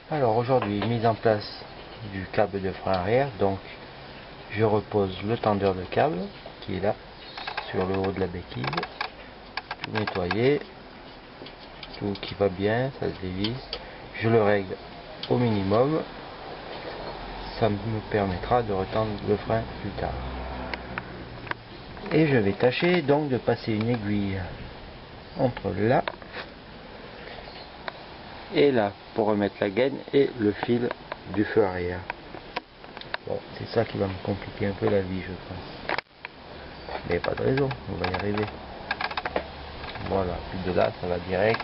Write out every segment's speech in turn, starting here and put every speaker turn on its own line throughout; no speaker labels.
Alors aujourd'hui, mise en place du câble de frein arrière. Donc je repose le tendeur de câble qui est là sur le haut de la béquille, tout nettoyer, tout qui va bien, ça se dévisse. Je le règle au minimum, ça me permettra de retendre le frein plus tard. Et je vais tâcher donc de passer une aiguille entre là et là pour remettre la gaine et le fil du feu arrière. Bon, c'est ça qui va me compliquer un peu la vie, je pense. Mais pas de raison, on va y arriver. Voilà, puis de là, ça va direct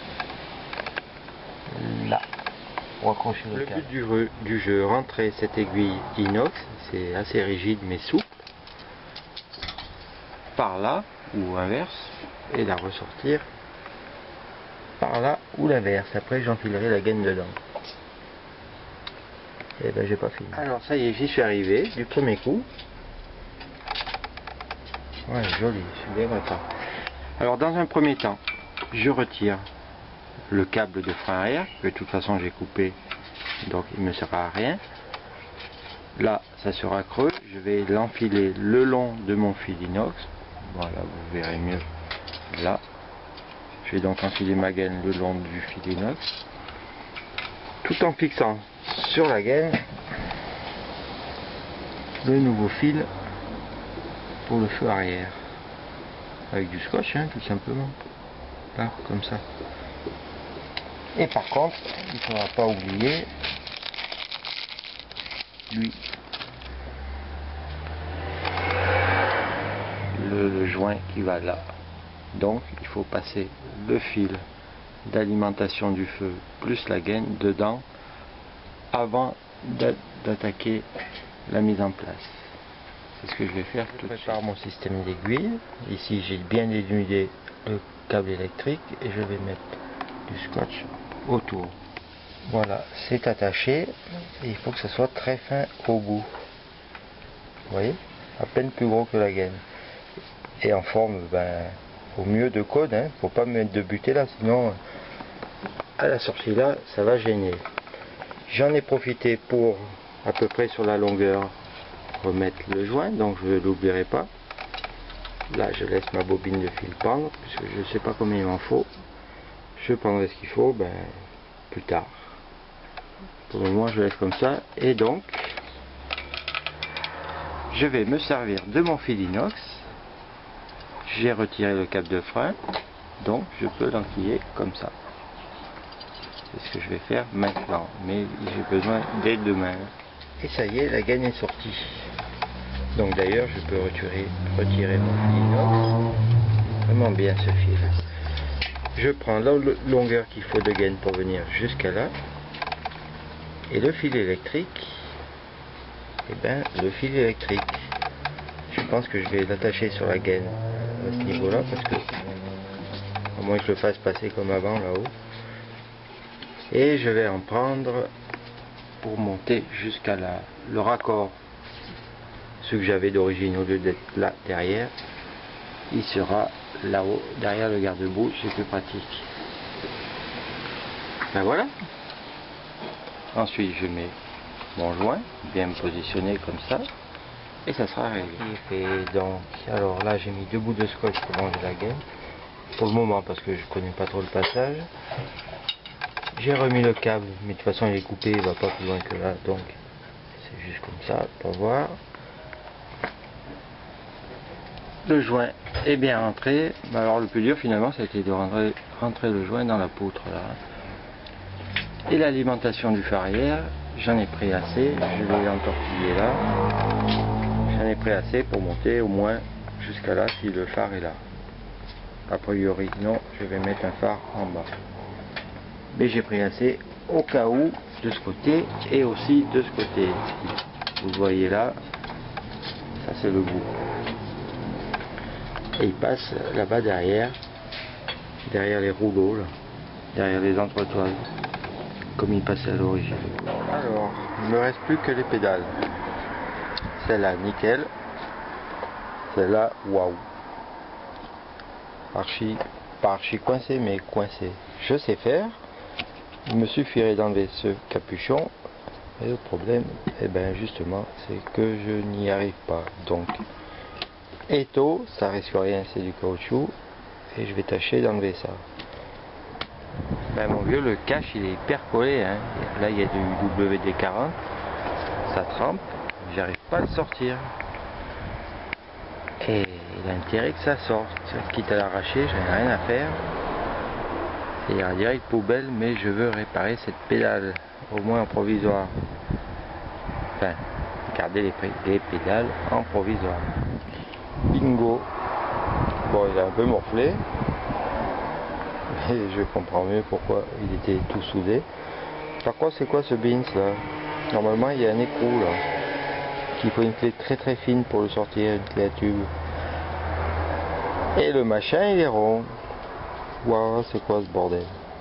là pour accrocher le câble. Le but du jeu, rentrer cette aiguille inox, c'est assez rigide mais souple, par là ou inverse, et la ressortir par là ou l'inverse. Après j'enfilerai la gaine dedans. Et ben j'ai pas fini. Alors ça y est, j'y suis arrivé du premier coup. Ouais, joli, je suis bien content. Alors dans un premier temps, je retire le câble de frein arrière, que de toute façon j'ai coupé, donc il ne me sert à rien. Là, ça sera creux, je vais l'enfiler le long de mon fil inox. Voilà, vous verrez mieux là. Je vais donc enfiler ma gaine le long du fil inox, tout en fixant sur la gaine le nouveau fil pour le feu arrière. Avec du scotch, hein, tout simplement. Là, comme ça. Et par contre, il ne faudra pas oublier lui. Le joint qui va là. Donc il faut passer le fil d'alimentation du feu plus la gaine dedans avant d'attaquer la mise en place. C'est ce que je vais faire tout de suite. Je prépare mon système d'aiguille. Ici j'ai bien dénudé le câble électrique et je vais mettre du scotch autour. Voilà, c'est attaché et il faut que ça soit très fin au bout. Vous voyez, à peine plus gros que la gaine. Et en forme, au mieux de cône, hein. Faut pas mettre de butée là, sinon à la sortie là, ça va gêner. J'en ai profité pour à peu près sur la longueur remettre le joint, donc je ne l'oublierai pas. Là, je laisse ma bobine de fil pendre, puisque je ne sais pas combien il m'en faut. Je prendrai ce qu'il faut, plus tard. Pour le moment, je laisse comme ça. Et donc, je vais me servir de mon fil inox. J'ai retiré le câble de frein, donc je peux l'enquiller comme ça. C'est ce que je vais faire maintenant, mais j'ai besoin des deux mains. Et ça y est, la gaine est sortie. Donc d'ailleurs, je peux retirer mon fil inox. Vraiment bien ce fil. Je prends la longueur qu'il faut de gaine pour venir jusqu'à là. Et le fil électrique, le fil électrique, je pense que je vais l'attacher sur la gaine à ce niveau là, parce que au moins je le fasse passer comme avant là-haut. Et je vais en prendre pour monter jusqu'à le raccord. Ce que j'avais d'origine, au lieu d'être là derrière, il sera là-haut derrière le garde-boue, c'est plus pratique. Ben voilà. Ensuite je mets mon joint bien positionné comme ça et ça sera réglé. Et donc alors là j'ai mis 2 bouts de scotch pour ranger la gaine pour le moment, parce que je connais pas trop le passage. J'ai remis le câble, mais de toute façon il est coupé, il va pas plus loin que là, donc c'est juste comme ça pour voir. Le joint est bien rentré. Alors le plus dur finalement, ça a été de rentrer le joint dans la poutre là. Et l'alimentation du feu arrière, j'en ai pris assez, je vais entortiller là. J'en ai pris assez pour monter au moins jusqu'à là si le phare est là. A priori non, je vais mettre un phare en bas. Mais j'ai pris assez au cas où de ce côté et aussi de ce côté. Vous voyez là, ça c'est le bout. Et il passe là-bas derrière les rouleaux, là, derrière les entretoises, comme il passait à l'origine. Alors, il ne me reste plus que les pédales. Celle-là, nickel. Celle-là, waouh. Pas archi coincé, mais coincé. Je sais faire. il me suffirait d'enlever ce capuchon. Et le problème, eh ben justement, c'est que je n'y arrive pas. Donc, étau, ça risque rien, c'est du caoutchouc. Et je vais tâcher d'enlever ça. Ben mon vieux, le cache il est hyper collé, hein. Là il y a du WD-40, ça trempe, j'arrive pas à le sortir. Et il a intérêt que ça sorte, quitte à l'arracher, j'en ai rien à faire. Et on dirait une poubelle, mais je veux réparer cette pédale, au moins en provisoire. Enfin, garder les pédales en provisoire. Bingo. Bon, il a un peu morflé. Et je comprends mieux pourquoi il était tout soudé. Par contre, c'est quoi ce bins là? Normalement, il y a un écrou là. Qu'il faut une clé très très fine pour le sortir, une clé à tube. Et le machin, il est rond. Waouh, c'est quoi ce bordel?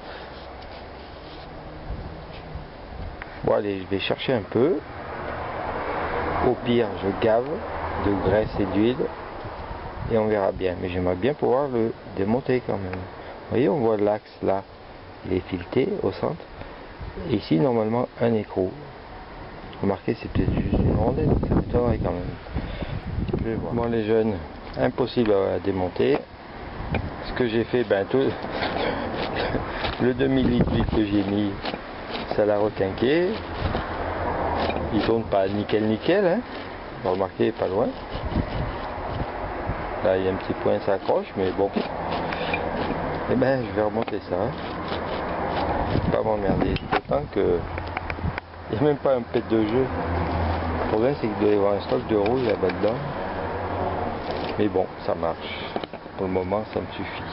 Bon, allez, je vais chercher un peu. Au pire, je gave de graisse et d'huile. Et on verra bien. Mais j'aimerais bien pouvoir le démonter quand même. Vous voyez, on voit l'axe là, il est fileté au centre. Et ici, normalement, un écrou. Remarquez, c'est peut-être juste une rondelle, ça m'étonnerait quand même. Je vais voir. Bon, les jeunes, impossible à démonter. Ce que j'ai fait, ben tout le demi-litre que j'ai mis, ça l'a requinqué. Il tourne pas nickel, hein. Remarquez, pas loin. Là, il y a un petit point, ça accroche, mais bon. Eh ben, je vais remonter ça. Pas m'emmerder. D'autant que il n'y a même pas un pet de jeu. Le problème, c'est qu'il doit y avoir un stock de rouille là-bas dedans. Mais bon, ça marche. Pour le moment, ça me suffit.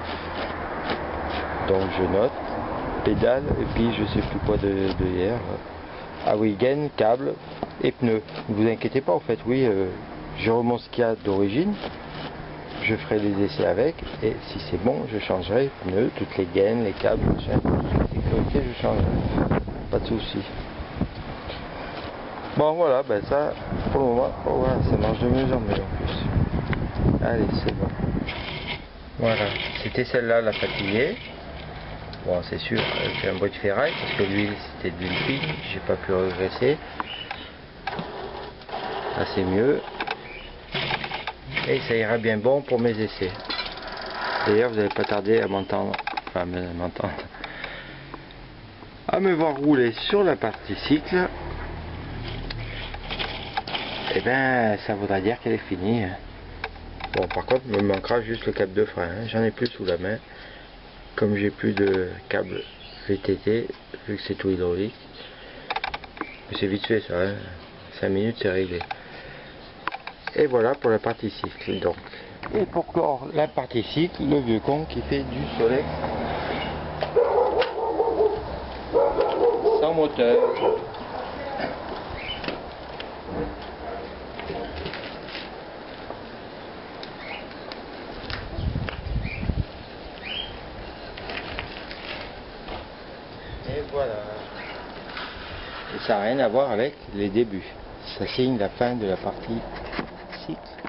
Donc, je note. Pédale, et puis je sais plus quoi de hier. Ah oui, gaine, câble et pneus. Ne vous inquiétez pas, en fait, oui, je remonte ce qu'il y a d'origine. Je ferai des essais avec, et si c'est bon, je changerai les pneus, toutes les gaines, les câbles, machin, la sécurité, je changerai. Pas de souci. Bon, voilà, ben ça, pour le moment, oh, voilà, ça marche de mieux en mieux en plus. Allez, c'est bon. Voilà, c'était celle-là, la fatiguée. Bon, c'est sûr, j'ai un bruit de ferraille, parce que l'huile, c'était de l'huile fine, j'ai pas pu regresser. Là, c'est mieux. Et ça ira bien bon pour mes essais. D'ailleurs, vous n'allez pas tarder à m'entendre, à me voir rouler sur la partie cycle. Et ben, ça voudra dire qu'elle est finie. Bon, par contre, il me manquera juste le câble de frein. J'en ai plus sous la main. Comme j'ai plus de câble VTT, vu que c'est tout hydraulique. Mais c'est vite fait ça, hein. 5 minutes c'est réglé. Et voilà pour la partie cycle donc. Et pour clore la partie cycle, le vieux con qui fait du soleil sans moteur. Et voilà. Et ça n'a rien à voir avec les débuts. Ça signe la fin de la partie cycle.